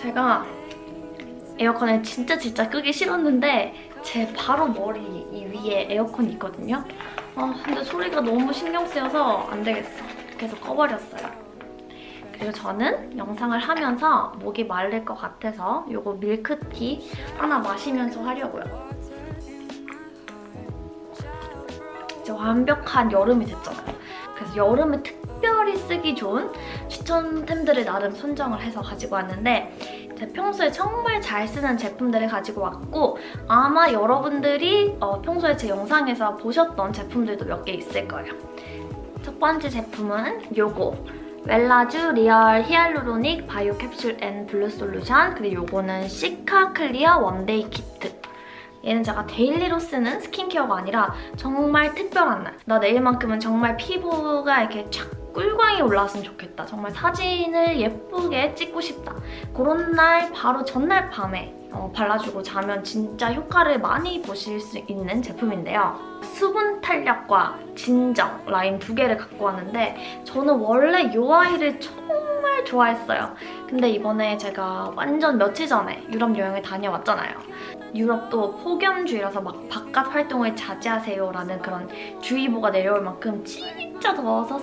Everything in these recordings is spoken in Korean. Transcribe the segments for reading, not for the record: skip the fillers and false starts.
제가 에어컨을 진짜 끄기 싫었는데 제 바로 머리 이 위에 에어컨이 있거든요. 근데 소리가 너무 신경 쓰여서 안 되겠어. 그래서 꺼버렸어요. 그리고 저는 영상을 하면서 목이 마를 것 같아서 이거 밀크티 하나 마시면서 하려고요. 이제 완벽한 여름이 됐잖아요. 그래서 여름에 특별히 쓰기 좋은 추천템들을 나름 선정을 해서 가지고 왔는데 제가 평소에 정말 잘 쓰는 제품들을 가지고 왔고 아마 여러분들이 평소에 제 영상에서 보셨던 제품들도 몇 개 있을 거예요. 첫 번째 제품은 요거 웰라쥬 리얼 히알루로닉 바이오 캡슐 앤 블루 솔루션, 그리고 요거는 시카 클리어 원데이 키트. 얘는 제가 데일리로 쓰는 스킨케어가 아니라 정말 특별한 날, 나 내일만큼은 정말 피부가 이렇게 촥 꿀광이 올라왔으면 좋겠다, 정말 사진을 예쁘게 찍고 싶다, 그런 날 바로 전날 밤에 발라주고 자면 진짜 효과를 많이 보실 수 있는 제품인데요. 수분 탄력과 진정 라인 두 개를 갖고 왔는데 저는 원래 이 아이를 정말 좋아했어요. 근데 이번에 제가 완전 며칠 전에 유럽 여행을 다녀왔잖아요. 유럽도 폭염주의라서 막 바깥 활동을 자제하세요라는 그런 주의보가 내려올 만큼 진짜 더워서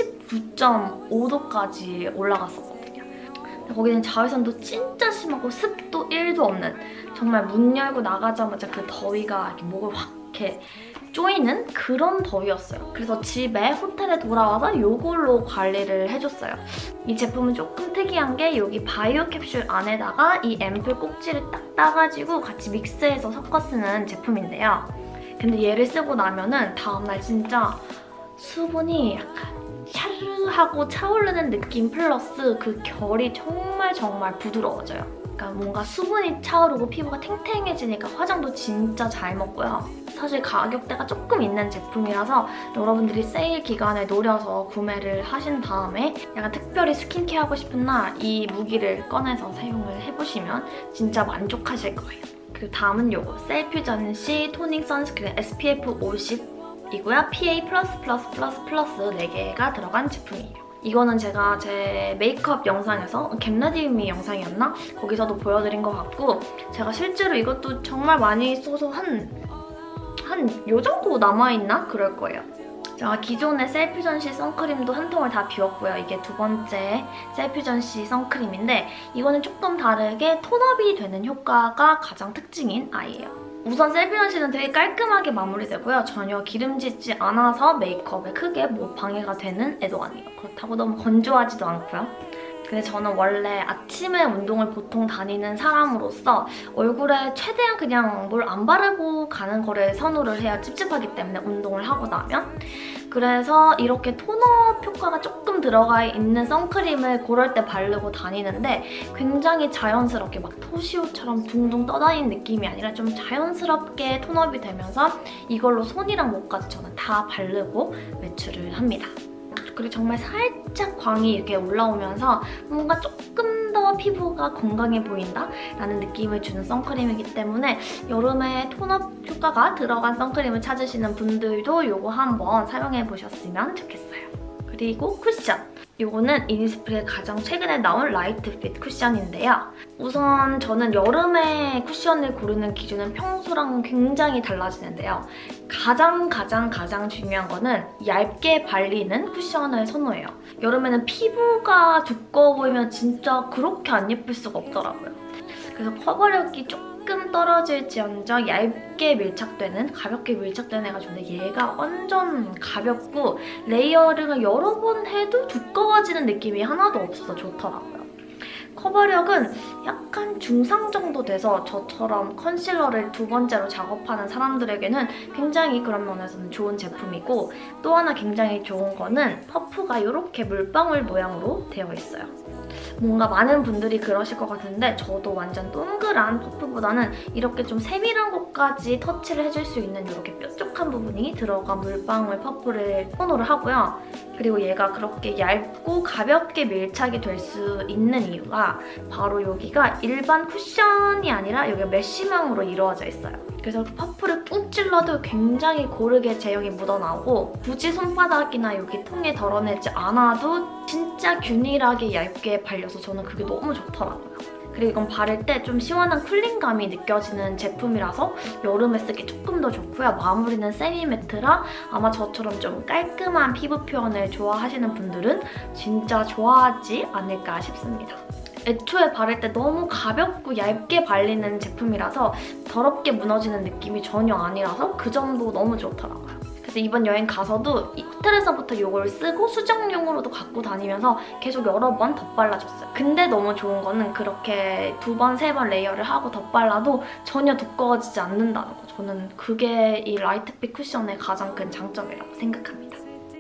39.5도까지 올라갔었거든요. 거기는 자외선도 진짜 심하고 습도 1도 없는, 정말 문 열고 나가자마자 그 더위가 이렇게 목을 확 이렇게 쪼이는 그런 더위였어요. 그래서 집에 호텔에 돌아와서 이걸로 관리를 해줬어요. 이 제품은 조금 특이한 게 여기 바이오 캡슐 안에다가 이 앰플 꼭지를 딱 따가지고 같이 믹스해서 섞어 쓰는 제품인데요. 근데 얘를 쓰고 나면은 다음날 진짜 수분이 약간 샤르하고 차오르는 느낌 플러스 그 결이 정말 부드러워져요. 그러니까 뭔가 수분이 차오르고 피부가 탱탱해지니까 화장도 진짜 잘 먹고요. 사실 가격대가 조금 있는 제품이라서 여러분들이 세일 기간을 노려서 구매를 하신 다음에 약간 특별히 스킨케어 하고 싶은 날 이 무기를 꺼내서 사용을 해보시면 진짜 만족하실 거예요. 그리고 다음은 요거 셀퓨전시 토닝 선스크린 SPF 50이고요. PA++++ 4개가 들어간 제품이에요. 이거는 제가 제 메이크업 영상에서 겟레디미 영상이었나? 거기서도 보여드린 것 같고 제가 실제로 이것도 정말 많이 써서 한 요 정도 남아있나? 그럴 거예요. 제가 기존의 셀퓨전시 선크림도 한 통을 다 비웠고요. 이게 두 번째 셀퓨전시 선크림인데 이거는 조금 다르게 톤업이 되는 효과가 가장 특징인 아이예요. 우선 셀퓨전시는 되게 깔끔하게 마무리되고요. 전혀 기름지지 않아서 메이크업에 크게 뭐 방해가 되는 애도 아니에요. 그렇다고 너무 건조하지도 않고요. 근데 저는 원래 아침에 운동을 보통 다니는 사람으로서 얼굴에 최대한 그냥 뭘 안 바르고 가는 거를 선호를 해야 찝찝하기 때문에 운동을 하고 나면. 그래서 이렇게 톤업 효과가 조금 들어가 있는 선크림을 고를 때 바르고 다니는데 굉장히 자연스럽게 막 토시오처럼 둥둥 떠다니는 느낌이 아니라 좀 자연스럽게 톤업이 되면서 이걸로 손이랑 목까지 저는 다 바르고 외출을 합니다. 그리고 정말 살짝 광이 이렇게 올라오면서 뭔가 조금 더 피부가 건강해 보인다라는 느낌을 주는 선크림이기 때문에 여름에 톤업 효과가 들어간 선크림을 찾으시는 분들도 이거 한번 사용해보셨으면 좋겠어요. 그리고 쿠션! 이거는 이니스프리의 가장 최근에 나온 라이트 핏 쿠션인데요. 우선 저는 여름에 쿠션을 고르는 기준은 평소랑 굉장히 달라지는데요. 가장 중요한 거는 얇게 발리는 쿠션을 선호해요. 여름에는 피부가 두꺼워 보이면 진짜 그렇게 안 예쁠 수가 없더라고요. 그래서 커버력이 조금 떨어질지언정 얇게 밀착되는, 가볍게 밀착되는 애가 좋은데 얘가 완전 가볍고 레이어링을 여러 번 해도 두꺼워지는 느낌이 하나도 없어서 좋더라고요. 커버력은 약간 중상 정도 돼서 저처럼 컨실러를 두 번째로 작업하는 사람들에게는 굉장히 그런 면에서는 좋은 제품이고, 또 하나 굉장히 좋은 거는 퍼프가 이렇게 물방울 모양으로 되어 있어요. 뭔가 많은 분들이 그러실 것 같은데 저도 완전 동그란 퍼프보다는 이렇게 좀 세밀한 곳까지 터치를 해줄 수 있는 이렇게 뾰족한 부분이 들어간 물방울 퍼프를 선호를 하고요. 그리고 얘가 그렇게 얇고 가볍게 밀착이 될 수 있는 이유가 바로 여기가 일반 쿠션이 아니라 여기가 메쉬망으로 이루어져 있어요. 그래서 퍼프를 꾹 찔러도 굉장히 고르게 제형이 묻어나오고 굳이 손바닥이나 여기 통에 덜어내지 않아도 진짜 균일하게 얇게 발렸어요. 있어서 저는 그게 너무 좋더라고요. 그리고 이건 바를 때 좀 시원한 쿨링감이 느껴지는 제품이라서 여름에 쓰기 조금 더 좋고요. 마무리는 세미매트라 아마 저처럼 좀 깔끔한 피부 표현을 좋아하시는 분들은 진짜 좋아하지 않을까 싶습니다. 애초에 바를 때 너무 가볍고 얇게 발리는 제품이라서 더럽게 무너지는 느낌이 전혀 아니라서 그 점도 너무 좋더라고요. 그래서 이번 여행 가서도 호텔에서부터 이걸 쓰고 수정용으로도 갖고 다니면서 계속 여러 번 덧발라줬어요. 근데 너무 좋은 거는 그렇게 2번, 3번 레이어를 하고 덧발라도 전혀 두꺼워지지 않는다는 거. 저는 그게 이 라이트빛 쿠션의 가장 큰 장점이라고 생각합니다.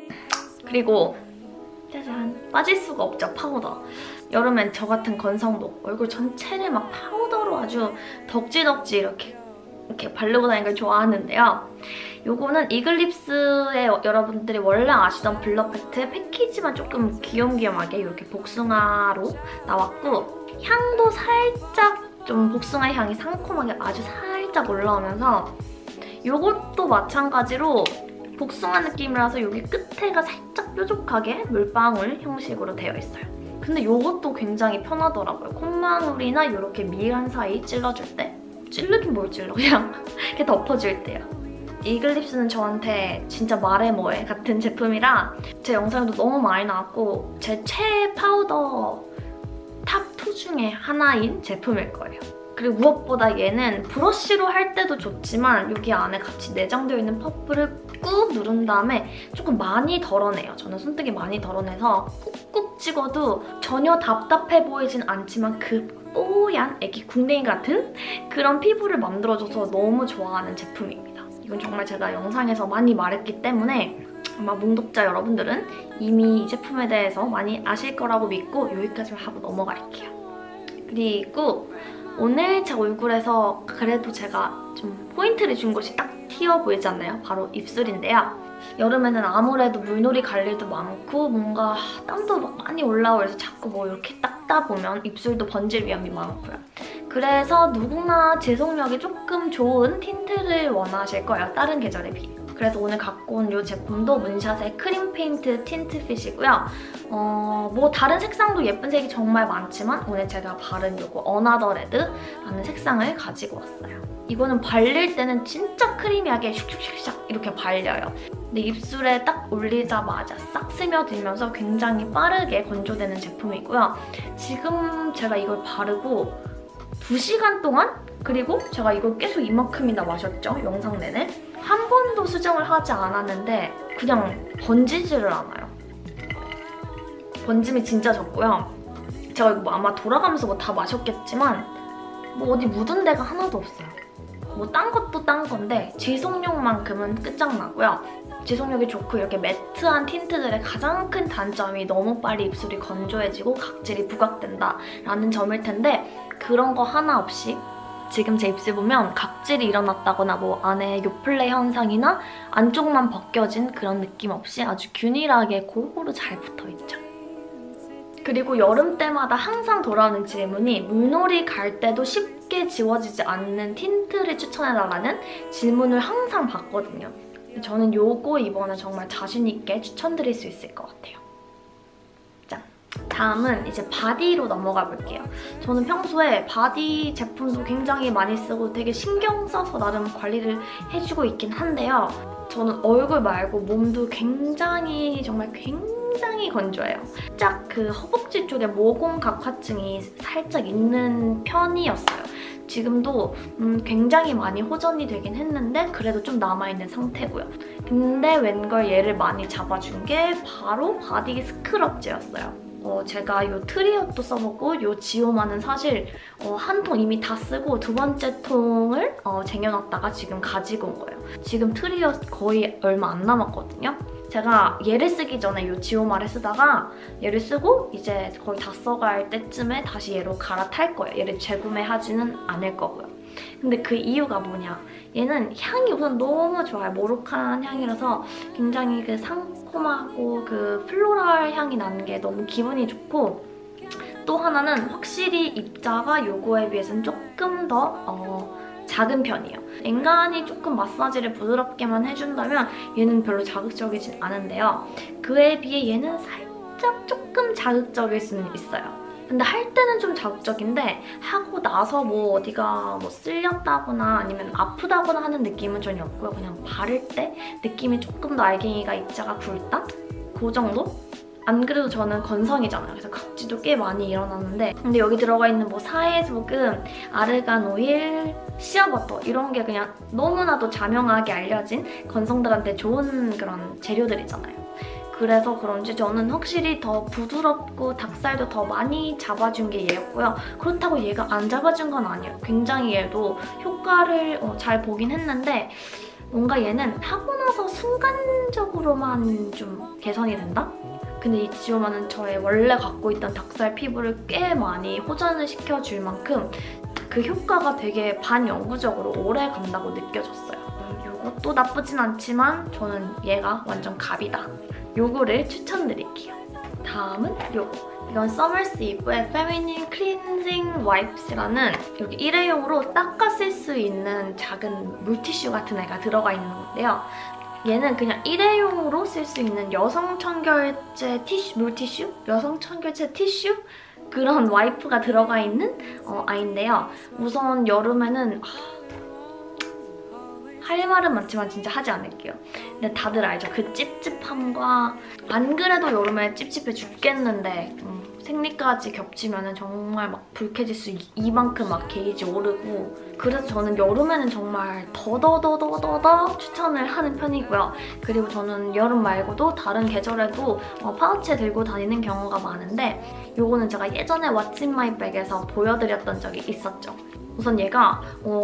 그리고 짜잔! 빠질 수가 없죠, 파우더. 여름엔 저 같은 건성도 얼굴 전체를 막 파우더로 아주 덕지덕지 이렇게 바르고 다니는 걸 좋아하는데요. 요거는 이글립스의 여러분들이 원래 아시던 블러 팩트의 패키지만 조금 귀염귀염하게 이렇게 복숭아로 나왔고 향도 살짝 좀 복숭아 향이 상콤하게 아주 살짝 올라오면서 요것도 마찬가지로 복숭아 느낌이라서 여기 끝에가 살짝 뾰족하게 물방울 형식으로 되어 있어요. 근데 요것도 굉장히 편하더라고요. 콧망울이나 이렇게 미간 사이 찔러줄 때 찔르긴 뭘 찔러 그냥 이렇게 덮어줄 때요. 이글립스는 저한테 진짜 말해 뭐해 같은 제품이라 제 영상에도 너무 많이 나왔고 제 최애 파우더 탑2 중에 하나인 제품일 거예요. 그리고 무엇보다 얘는 브러쉬로 할 때도 좋지만 여기 안에 같이 내장되어 있는 퍼프를 꾹 누른 다음에 조금 많이 덜어내요. 저는 손등이 많이 덜어내서 꾹꾹 찍어도 전혀 답답해 보이진 않지만 그 뽀얀 애기 궁뎅이 같은 그런 피부를 만들어줘서 너무 좋아하는 제품입니다. 이건 정말 제가 영상에서 많이 말했기 때문에 아마 몽독자 여러분들은 이미 이 제품에 대해서 많이 아실 거라고 믿고 여기까지만 하고 넘어갈게요. 그리고 오늘 제 얼굴에서 그래도 제가 좀 포인트를 준 곳이 딱 튀어 보이지 않나요? 바로 입술인데요. 여름에는 아무래도 물놀이 갈 일도 많고 뭔가 땀도 막 많이 올라오면서 자꾸 뭐 이렇게 닦다 보면 입술도 번질 위험이 많고요. 그래서 누구나 제속력이 조금 좋은 틴트를 원하실 거예요. 다른 계절에 비해. 그래서 오늘 갖고 온 이 제품도 문샷의 크림 페인트 틴트핏이고요. 뭐 다른 색상도 예쁜 색이 정말 많지만 오늘 제가 바른 이거 어나더 레드라는 색상을 가지고 왔어요. 이거는 발릴 때는 진짜 크리미하게 슉슉슉슉 이렇게 발려요. 근데 입술에 딱 올리자마자 싹 스며들면서 굉장히 빠르게 건조되는 제품이고요. 지금 제가 이걸 바르고 2시간 동안 그리고 제가 이걸 계속 이만큼이나 마셨죠, 영상 내내. 한 번도 수정을 하지 않았는데 그냥 번지지를 않아요. 번짐이 진짜 적고요. 제가 이거 아마 돌아가면서 뭐 다 마셨겠지만 뭐 어디 묻은 데가 하나도 없어요. 뭐 딴 것도 딴 건데 지속력만큼은 끝장나고요. 지속력이 좋고 이렇게 매트한 틴트들의 가장 큰 단점이 너무 빨리 입술이 건조해지고 각질이 부각된다라는 점일 텐데 그런 거 하나 없이 지금 제 입술 보면 각질이 일어났다거나 뭐 안에 요플레 현상이나 안쪽만 벗겨진 그런 느낌 없이 아주 균일하게 골고루 잘 붙어있죠. 그리고 여름 때마다 항상 돌아오는 질문이 물놀이 갈 때도 쉽게 지워지지 않는 틴트를 추천해달라는 질문을 항상 받거든요. 저는 요거 이번에 정말 자신 있게 추천드릴 수 있을 것 같아요. 짠! 다음은 이제 바디로 넘어가 볼게요. 저는 평소에 바디 제품도 굉장히 많이 쓰고 되게 신경 써서 나름 관리를 해주고 있긴 한데요. 저는 얼굴 말고 몸도 굉장히 정말 굉장히 건조해요. 살짝 그 허벅지 쪽에 모공 각화증이 살짝 있는 편이었어요. 지금도 굉장히 많이 호전이 되긴 했는데 그래도 좀 남아있는 상태고요. 근데 웬걸 얘를 많이 잡아준 게 바로 바디 스크럽제였어요. 제가 이 트리엇도 써보고 이 지오마는 사실 한 통 이미 다 쓰고 2번째 통을 쟁여놨다가 지금 가지고 온 거예요. 지금 트리엇 거의 얼마 안 남았거든요. 제가 얘를 쓰기 전에 이 지오마를 쓰다가 얘를 쓰고 이제 거의 다 써갈 때쯤에 다시 얘로 갈아탈 거예요. 얘를 재구매하지는 않을 거고요. 근데 그 이유가 뭐냐? 얘는 향이 우선 너무 좋아요. 모로칸 향이라서 굉장히 그 상콤하고 그 플로럴 향이 나는 게 너무 기분이 좋고 또 하나는 확실히 입자가 요거에 비해서는 조금 더 작은 편이에요. 엔간히 조금 마사지를 부드럽게만 해준다면 얘는 별로 자극적이진 않은데요. 그에 비해 얘는 살짝 조금 자극적일 수는 있어요. 근데 할 때는 좀 자극적인데 하고 나서 뭐 어디가 뭐 쓸렸다거나 아니면 아프다거나 하는 느낌은 전혀 없고요. 그냥 바를 때 느낌이 조금 더 알갱이가 입자가 굵다? 그 정도? 안 그래도 저는 건성이잖아요. 그래서 각질도 꽤 많이 일어났는데 근데 여기 들어가 있는 뭐 사해소금, 아르간 오일, 시어버터 이런 게 그냥 너무나도 자명하게 알려진 건성들한테 좋은 그런 재료들이잖아요. 그래서 그런지 저는 확실히 더 부드럽고 닭살도 더 많이 잡아준 게 얘였고요. 그렇다고 얘가 안 잡아준 건 아니에요. 굉장히 얘도 효과를 잘 보긴 했는데 뭔가 얘는 하고 나서 순간적으로만 좀 개선이 된다? 근데 이 지오마는 저의 원래 갖고 있던 닭살 피부를 꽤 많이 호전을 시켜줄 만큼 그 효과가 되게 반영구적으로 오래 간다고 느껴졌어요. 이것도 나쁘진 않지만 저는 얘가 완전 갑이다. 요거를 추천드릴게요. 다음은 요거. 이건 서머스이브의 페미닌 클렌징 와이프스라는 여기 일회용으로 닦아 쓸 수 있는 작은 물티슈 같은 애가 들어가 있는 건데요. 얘는 그냥 일회용으로 쓸 수 있는 여성 청결제 티슈, 물티슈? 여성 청결제 티슈? 그런 와이프가 들어가 있는 아이인데요. 우선 여름에는 할 말은 많지만 진짜 하지 않을게요. 근데 다들 알죠? 그 찝찝함과 안 그래도 여름에 찝찝해 죽겠는데 생리까지 겹치면 정말 막 불쾌질 수 이만큼 막 게이지 오르고 그래서 저는 여름에는 정말 더더더더더 추천을 하는 편이고요. 그리고 저는 여름 말고도 다른 계절에도 파우치에 들고 다니는 경우가 많은데 요거는 제가 예전에 What's in my bag에서 보여드렸던 적이 있었죠. 우선 얘가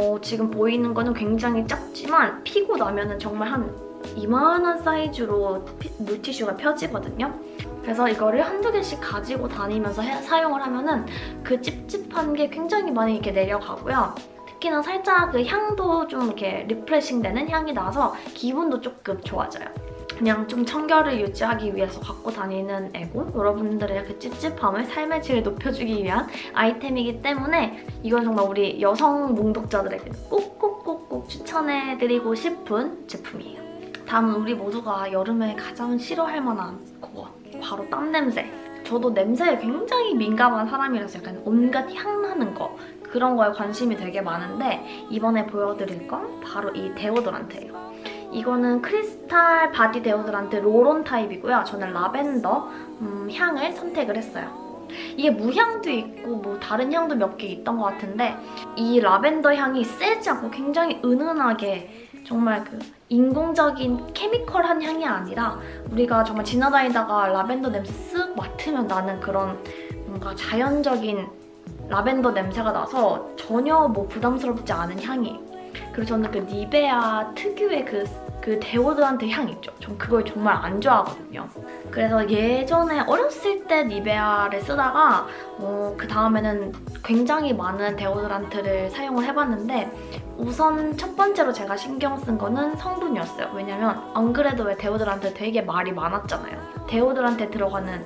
지금 보이는 거는 굉장히 작지만 피고 나면은 정말 한 이만한 사이즈로 물티슈가 펴지거든요. 그래서 이거를 한두 개씩 가지고 다니면서 사용을 하면은 그 찝찝한 게 굉장히 많이 이렇게 내려가고요. 특히나 살짝 그 향도 좀 이렇게 리프레싱 되는 향이 나서 기분도 조금 좋아져요. 그냥 좀 청결을 유지하기 위해서 갖고 다니는 애고 여러분들의 그 찝찝함을 삶의 질을 높여주기 위한 아이템이기 때문에 이건 정말 우리 여성 몽독자들에게 꼭꼭꼭꼭 추천해드리고 싶은 제품이에요. 다음은 우리 모두가 여름에 가장 싫어할 만한 그거 바로 땀 냄새. 저도 냄새에 굉장히 민감한 사람이라서 약간 온갖 향 나는 거 그런 거에 관심이 되게 많은데 이번에 보여드릴 건 바로 이 데오드란트예요. 이거는 크리스탈 바디 데오드란트 롤온 타입이고요. 저는 라벤더 향을 선택을 했어요. 이게 무향도 있고 뭐 다른 향도 몇 개 있던 것 같은데 이 라벤더 향이 세지 않고 굉장히 은은하게 정말 그 인공적인 케미컬한 향이 아니라 우리가 정말 지나다니다가 라벤더 냄새 쓱 맡으면 나는 그런 뭔가 자연적인 라벤더 냄새가 나서 전혀 뭐 부담스럽지 않은 향이에요. 그리고 저는 그 니베아 특유의 그 데오드란트 향 있죠? 전 그걸 정말 안 좋아하거든요. 그래서 예전에 어렸을 때 니베아를 쓰다가 그 다음에는 굉장히 많은 데오드란트를 사용을 해봤는데 우선 첫 번째로 제가 신경 쓴 거는 성분이었어요. 왜냐면 안 그래도 왜 데오드란트 되게 말이 많았잖아요. 데오드란트에 들어가는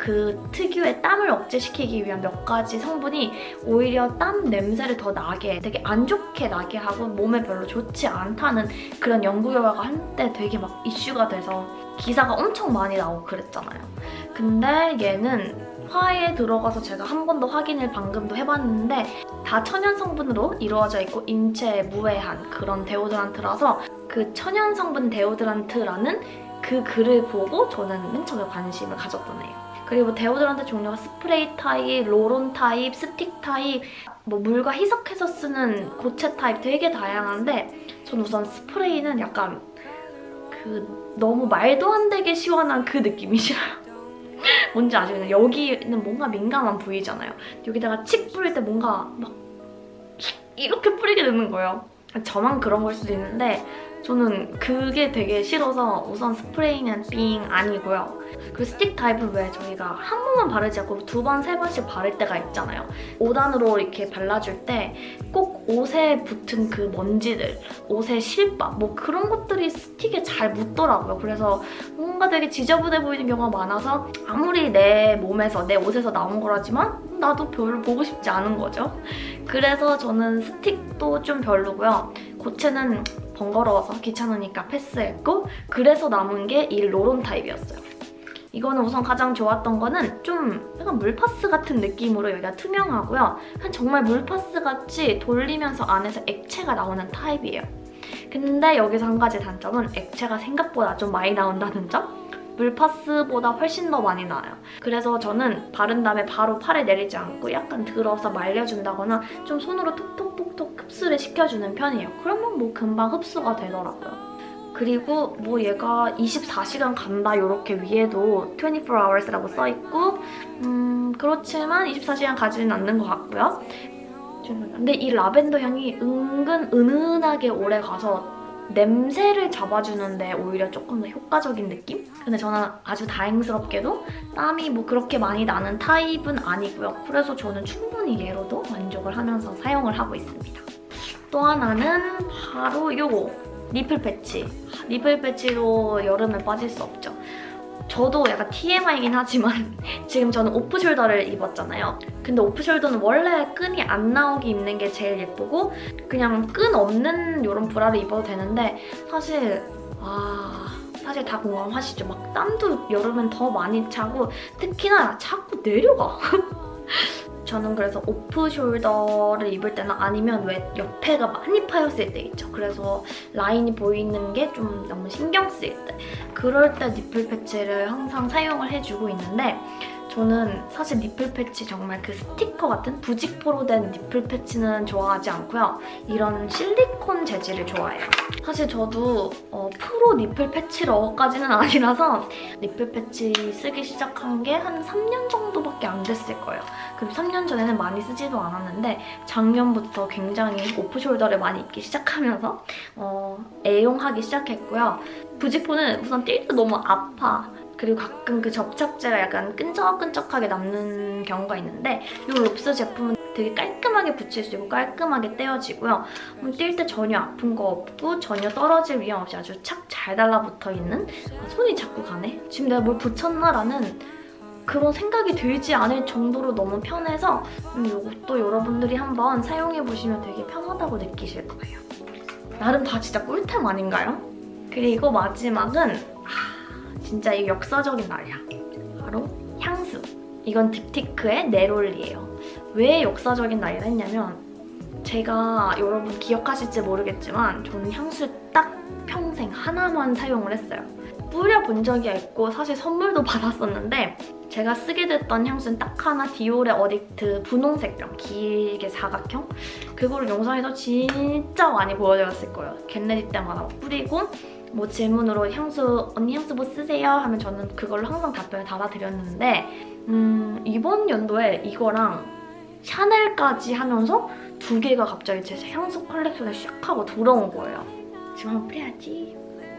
그 특유의 땀을 억제시키기 위한 몇 가지 성분이 오히려 땀 냄새를 더 나게 되게 안 좋게 나게 하고 몸에 별로 좋지 않다는 그런 연구 결과가 한때 되게 막 이슈가 돼서 기사가 엄청 많이 나오고 그랬잖아요. 근데 얘는 화에 들어가서 제가 한 번 더 확인을 방금도 해봤는데 다 천연 성분으로 이루어져 있고 인체에 무해한 그런 데오드란트라서 그 천연 성분 데오드란트라는 그 글을 보고 저는 맨 처음에 관심을 가졌던 애예요. 그리고 데오드란트 종류가 스프레이 타입, 롤온 타입, 스틱 타입, 뭐 물과 희석해서 쓰는 고체 타입 되게 다양한데 전 우선 스프레이는 약간 그 너무 말도 안 되게 시원한 그 느낌이 싫어요. 뭔지 아시겠나요? 여기는 뭔가 민감한 부위잖아요. 여기다가 칙 뿌릴 때 뭔가 막 이렇게 뿌리게 되는 거예요. 저만 그런 걸 수도 있는데 저는 그게 되게 싫어서 우선 스프레이는 삥 아니고요. 그리고 스틱 타입은 왜 저희가 한 번만 바르지 않고 두 번, 세 번씩 바를 때가 있잖아요. 5단으로 이렇게 발라줄 때 꼭 옷에 붙은 그 먼지들, 옷의 실밥 뭐 그런 것들이 스틱에 잘 묻더라고요. 그래서 뭔가 되게 지저분해 보이는 경우가 많아서 아무리 내 몸에서, 내 옷에서 나온 거라지만 나도 별로 보고 싶지 않은 거죠. 그래서 저는 스틱도 좀 별로고요. 고체는 번거로워서 귀찮으니까 패스했고 그래서 남은 게 이 롤온 타입이었어요. 이거는 우선 가장 좋았던 거는 좀 약간 물파스 같은 느낌으로 여기가 투명하고요. 정말 물파스 같이 돌리면서 안에서 액체가 나오는 타입이에요. 근데 여기서 한 가지 단점은 액체가 생각보다 좀 많이 나온다는 점? 물파스보다 훨씬 더 많이 나와요. 그래서 저는 바른 다음에 바로 팔에 내리지 않고 약간 들어서 말려준다거나 좀 손으로 톡톡톡톡 흡수를 시켜주는 편이에요. 그러면 뭐 금방 흡수가 되더라고요. 그리고 뭐 얘가 24시간 간다 이렇게 위에도 24hours라고 써있고 그렇지만 24시간 가지는 않는 것 같고요. 근데 이 라벤더 향이 은근 은은하게 오래 가서 냄새를 잡아주는데 오히려 조금 더 효과적인 느낌? 근데 저는 아주 다행스럽게도 땀이 뭐 그렇게 많이 나는 타입은 아니고요. 그래서 저는 충분히 얘로도 만족을 하면서 사용을 하고 있습니다. 또 하나는 바로 요거 니플 패치. 니플 패치도 여름에 빠질 수 없죠. 저도 약간 TMI이긴 하지만 지금 저는 오프숄더를 입었잖아요. 근데 오프숄더는 원래 끈이 안 나오게 입는 게 제일 예쁘고 그냥 끈 없는 이런 브라를 입어도 되는데 사실 다 공감하시죠? 막 땀도 여름엔 더 많이 차고 특히나 자꾸 내려가. 저는 그래서 오프숄더를 입을 때나 아니면 왜 옆에가 많이 파였을 때 있죠. 그래서 라인이 보이는 게 좀 너무 신경 쓰일 때 그럴 때 니플 패치를 항상 사용을 해주고 있는데 저는 사실 니플 패치 정말 그 스티커 같은 부직포로 된 니플 패치는 좋아하지 않고요. 이런 실리콘 재질을 좋아해요. 사실 저도 프로 니플 패치러까지는 아니라서 니플 패치 쓰기 시작한 게 한 3년 정도밖에 안 됐을 거예요. 그리고 3년 전에는 많이 쓰지도 않았는데 작년부터 굉장히 오프숄더를 많이 입기 시작하면서 애용하기 시작했고요. 부직포는 우선 뛸 때 너무 아파. 그리고 가끔 그 접착제가 약간 끈적끈적하게 남는 경우가 있는데 이 롭스 제품은 되게 깔끔하게 붙일 수 있고 깔끔하게 떼어지고요. 뛸 때 전혀 아픈 거 없고 전혀 떨어질 위험 없이 아주 착 잘 달라붙어 있는 손이 자꾸 가네? 지금 내가 뭘 붙였나라는 그런 생각이 들지 않을 정도로 너무 편해서 이것도 여러분들이 한번 사용해보시면 되게 편하다고 느끼실 거예요. 나름 다 진짜 꿀템 아닌가요? 그리고 마지막은 진짜 이 역사적인 날이야. 바로 향수. 이건 딥티크의 네롤리예요. 왜 역사적인 날이라 했냐면 제가 여러분 기억하실지 모르겠지만 저는 향수 딱 평생 하나만 사용을 했어요. 뿌려본 적이 있고 사실 선물도 받았었는데 제가 쓰게 됐던 향수는 딱 하나 디올의 어딕트 분홍색병 길게 사각형 그거를 영상에서 진짜 많이 보여드렸을 거예요. 겟레디 때마다 뿌리고 뭐 질문으로 언니 향수 뭐 쓰세요? 하면 저는 그걸로 항상 답변을 달아드렸는데 이번 연도에 이거랑 샤넬까지 하면서 두 개가 갑자기 제 향수 컬렉션에 샥 하고 들어온 거예요. 지금 한번 뿌려야지.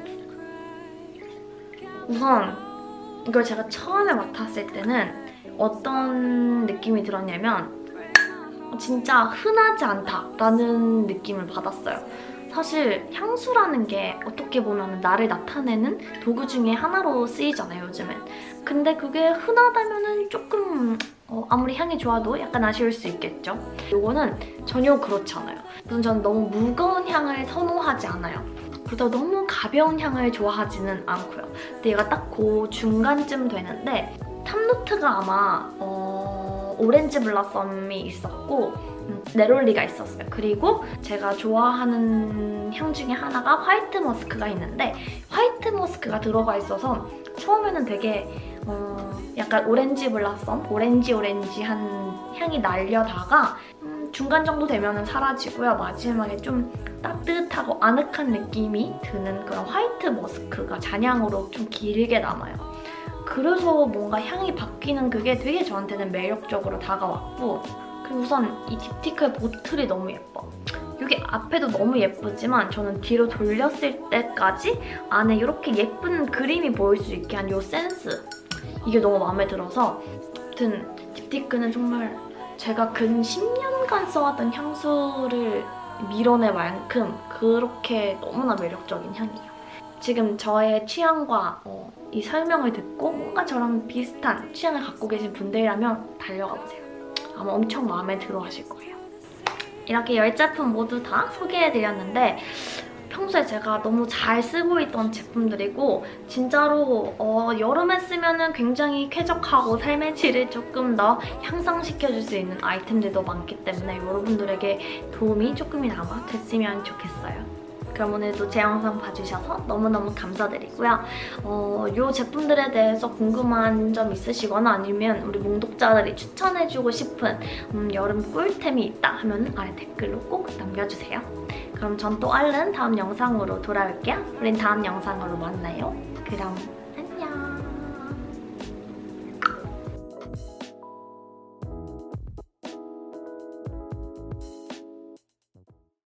우선 이걸 제가 처음에 맡았을 때는 어떤 느낌이 들었냐면 진짜 흔하지 않다라는 느낌을 받았어요. 사실 향수라는 게 어떻게 보면 나를 나타내는 도구 중에 하나로 쓰이잖아요, 요즘엔. 근데 그게 흔하다면 조금 아무리 향이 좋아도 약간 아쉬울 수 있겠죠? 이거는 전혀 그렇지 않아요. 우선 저는 너무 무거운 향을 선호하지 않아요. 그렇다고 너무 가벼운 향을 좋아하지는 않고요. 근데 얘가 딱 그 중간쯤 되는데 탑노트가 아마 오렌지 블라썸이 있었고 네롤리가 있었어요. 그리고 제가 좋아하는 향 중에 하나가 화이트 머스크가 있는데 화이트 머스크가 들어가 있어서 처음에는 되게 약간 오렌지 블라썸, 오렌지한 향이 날려다가 중간 정도 되면 사라지고요. 마지막에 좀 따뜻하고 아늑한 느낌이 드는 그런 화이트 머스크가 잔향으로 좀 길게 남아요. 그래서 뭔가 향이 바뀌는 그게 되게 저한테는 매력적으로 다가왔고 그리고 우선 이 딥티크의 보틀이 너무 예뻐. 여기 앞에도 너무 예쁘지만 저는 뒤로 돌렸을 때까지 안에 이렇게 예쁜 그림이 보일 수 있게 한 이 센스 이게 너무 마음에 들어서 아무튼 딥티크는 정말 제가 근 10년간 써왔던 향수를 밀어낼 만큼 그렇게 너무나 매력적인 향이에요. 지금 저의 취향과 이 설명을 듣고 뭔가 저랑 비슷한 취향을 갖고 계신 분들이라면 달려가 보세요. 아마 엄청 마음에 들어 하실 거예요. 이렇게 10제품 모두 다 소개해드렸는데 평소에 제가 너무 잘 쓰고 있던 제품들이고 진짜로 여름에 쓰면 굉장히 쾌적하고 삶의 질을 조금 더 향상시켜줄 수 있는 아이템들도 많기 때문에 여러분들에게 도움이 조금이나마 됐으면 좋겠어요. 그럼 오늘도 제 영상 봐주셔서 너무너무 감사드리고요. 이 제품들에 대해서 궁금한 점 있으시거나 아니면 우리 몽독자들이 추천해주고 싶은 여름 꿀템이 있다 하면 아래 댓글로 꼭 남겨주세요. 그럼 전 또 얼른 다음 영상으로 돌아올게요. 우린 다음 영상으로 만나요. 그럼